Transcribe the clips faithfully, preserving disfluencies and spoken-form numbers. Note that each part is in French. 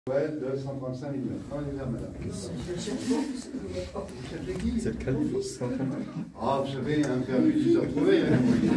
Ouais, de cent trente-cinq millimètres. Non, les verres, madame. C'est le calibre. Ah, vous savez, un permis de se retrouver. Hein.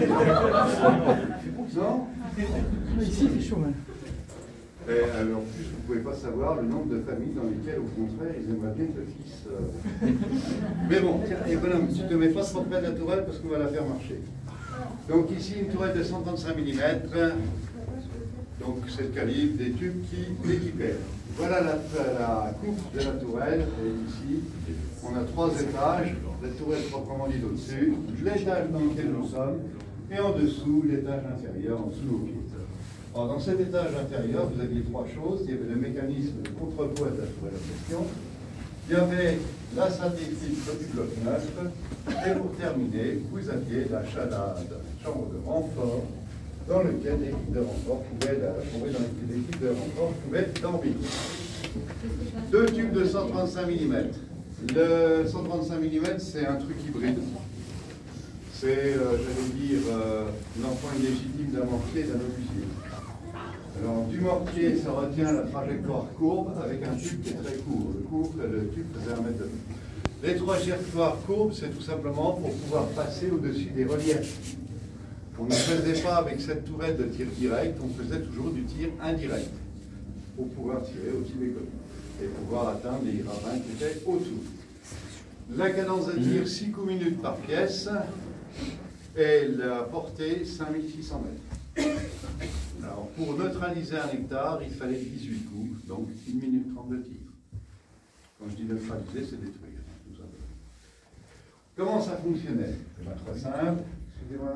Non? Ici, il fait chaud, même. Et alors, en plus, vous ne pouvez pas savoir le nombre de familles dans lesquelles, au contraire, ils aimeraient bien que le fils. Euh... Mais bon, tiens, et bonhomme, tu ne te mets pas trop près de la tourelle parce qu'on va la faire marcher. Donc, ici, une tourelle de cent trente-cinq millimètres. Donc, c'est le calibre des tubes qui l'équipèrent. Voilà la, la coupe de la tourelle. Et ici, on a trois étages. La tourelle proprement dite au-dessus, l'étage dans lequel nous sommes, et en dessous, l'étage inférieur, en dessous au pied. Alors, dans cet étage inférieur, vous aviez trois choses. Il y avait le mécanisme de contrepoids de la tourelle en question. Il y avait la synthétique du bloc neuf. Et pour terminer, vous aviez la chalade, la chambre de renfort, dans lequel l'équipe de renfort pouvait, la, dans l'équipe de renfort pouvait dormir. Deux tubes de cent trente-cinq millimètres. Le cent trente-cinq millimètres, c'est un truc hybride. C'est, euh, j'allais dire, euh, l'enfant illégitime d'un mortier et d'un obusier. Alors, du mortier, ça retient la trajectoire courbe avec un tube qui est très court. Le, court, le tube faisait un mètre. Les trajectoires courbes, c'est tout simplement pour pouvoir passer au-dessus des reliefs. On ne faisait pas avec cette tourelle de tir direct, on faisait toujours du tir indirect pour pouvoir tirer au-dessus des côtés et pouvoir atteindre les ravins qui étaient autour. La cadence de tir, six coups minutes par pièce et la portée, cinq mille six cents mètres. Alors, pour neutraliser un hectare, il fallait dix-huit coups, donc une minute trente de tir. Quand je dis neutraliser, c'est détruire, tout simplement. Comment ça fonctionnait? C'est très simple. Excusez-moi,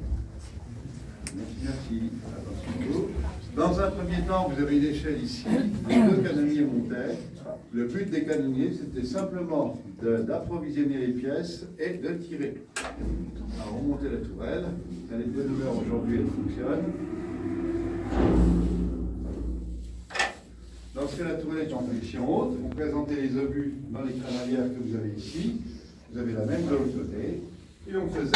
merci, attention. Dans un premier temps, vous avez une échelle ici, les deux canonniers montaient. Le but des canonniers, c'était simplement d'approvisionner les pièces et de tirer. Alors, remonter la tourelle. Elle est de bonne humeur aujourd'hui, elle fonctionne. Lorsque la tourelle est en position haute, vous présentez les obus dans les crémaillères que vous avez ici. Vous avez la même de l'autre côté. Et on faisait.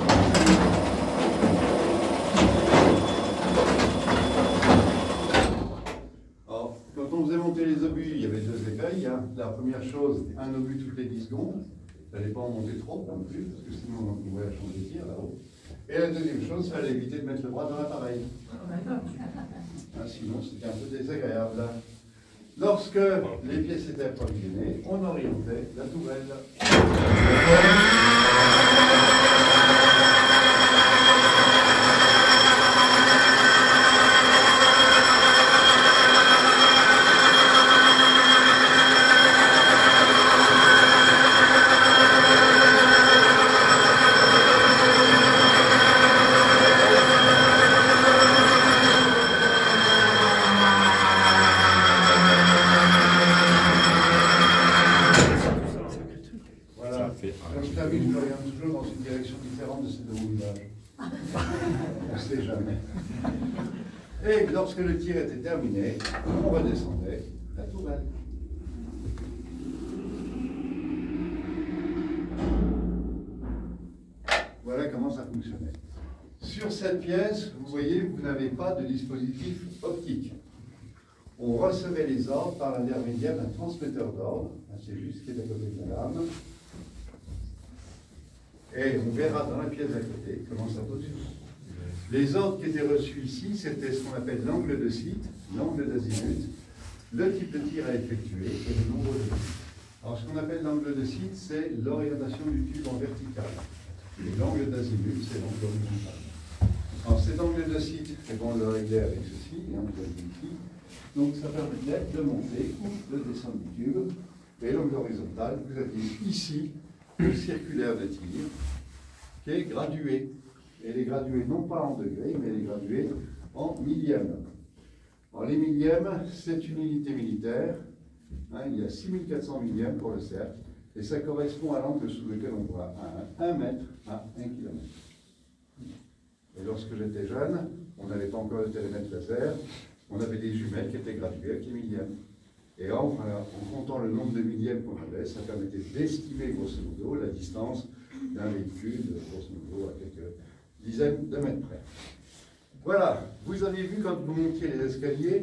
Alors, quand on faisait monter les obus, il y avait deux éveils. Hein. La première chose, un obus toutes les dix secondes. Il ne fallait pas en monter trop non plus, parce que sinon on pouvait la chambre de tir là-haut. Et la deuxième chose, il fallait éviter de mettre le bras dans l'appareil. Hein, sinon, c'était un peu désagréable. Lorsque les pièces étaient approvisionnées, on orientait la tourelle. Comme je t'avais dit, je regarde toujours dans une direction différente de celle de mon village. On ne sait jamais. Et lorsque le tir était terminé, on redescendait la tourelle. Voilà comment ça fonctionnait. Sur cette pièce, vous voyez, vous n'avez pas de dispositif optique. On recevait les ordres par l'intermédiaire d'un transmetteur d'ordre. C'est juste ce qui est à côté de la lame. Et on verra dans la pièce à côté comment ça fonctionne. Les ordres qui étaient reçus ici, c'était ce qu'on appelle l'angle de site, l'angle d'azimut, le type de tir à effectuer et le nombre de tirs. Alors ce qu'on appelle l'angle de site, c'est l'orientation du tube en vertical. Et l'angle d'azimut, c'est l'angle horizontal. Alors cet angle de site, c'est bon, on le réglait avec ceci, hein, vous avez ici. Donc ça permettait de monter ou de descendre du tube. Et l'angle horizontal, vous aviez ici le circulaire de tir qui est gradué. Elle est graduée non pas en degrés, mais elle est graduée en millièmes. Alors les millièmes, c'est une unité militaire. Hein, il y a six mille quatre cents millièmes pour le cercle. Et ça correspond à l'angle sous lequel on voit un mètre à un kilomètre. Et lorsque j'étais jeune, on n'avait pas encore de télémètre laser, on avait des jumelles qui étaient graduées avec les millièmes. Et en, en comptant le nombre de millièmes qu'on avait, ça permettait d'estimer grosso modo la distance d'un véhicule, grosso modo à quelques dizaines de mètres près. Voilà, vous avez vu quand vous montiez les escaliers,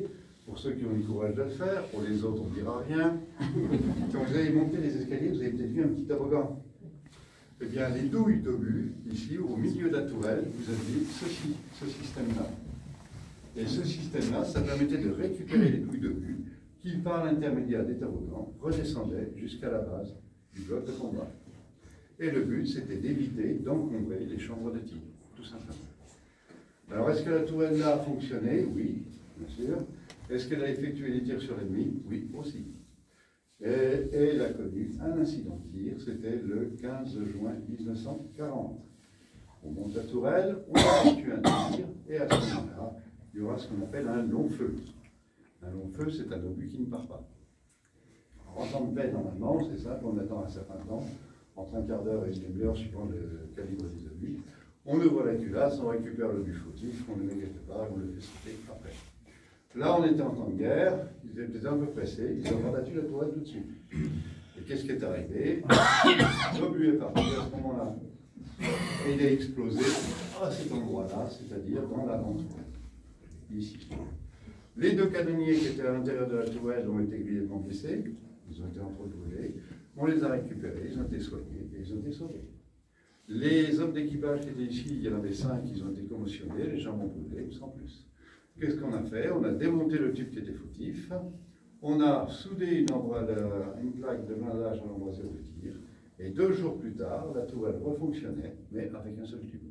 pour ceux qui ont eu le courage de le faire, pour les autres, on ne dira rien. Quand vous allez monter les escaliers, vous avez peut-être vu un petit toboggan. Eh bien, les douilles d'obus, ici, au milieu de la tourelle, vous avez ceci, ce système-là. Et ce système-là, ça permettait de récupérer les douilles d'obus qui, par l'intermédiaire des toboggans, redescendaient jusqu'à la base du bloc de combat. Et le but, c'était d'éviter d'encombrer les chambres de tir, tout simplement. Alors, est-ce que la tourelle là a fonctionné? Oui, bien sûr. Est-ce qu'elle a effectué des tirs sur l'ennemi? Oui, aussi. Et, et elle a connu un incident de tir, c'était le quinze juin mille neuf cent quarante. On monte la tourelle, on effectue un tir, et à ce moment-là, il y aura ce qu'on appelle un long feu. Un long feu, c'est un obus qui ne part pas. En temps de paix, normalement, c'est simple, on attend un certain temps, entre un quart d'heure et une demi-heure, suivant le calibre des obus. On ouvre la culasse, on récupère l'obus fautif, on le met quelque part, on le fait sauter après. Là, on était en temps de guerre, ils étaient un peu pressés, ils ont rabattu la tourelle tout de suite. Et qu'est-ce qui est arrivé? L'obus est parti à ce moment-là. Et il a explosé à cet endroit-là, c'est-à-dire dans l'avant-tourelle, ici. Les deux canonniers qui étaient à l'intérieur de la tourelle ont été grièvement blessés, ils ont été entrebrûlés, on les a récupérés, ils ont été soignés et ils ont été sauvés. Les hommes d'équipage qui étaient ici, il y en avait cinq, ils ont été commotionnés, les jambes ont brûlé, sans plus. Qu'est-ce qu'on a fait? On a démonté le tube qui était fautif, on a soudé une, une plaque de blindage à l'embrasure de tir, et deux jours plus tard, la tourelle refonctionnait, mais avec un seul tube.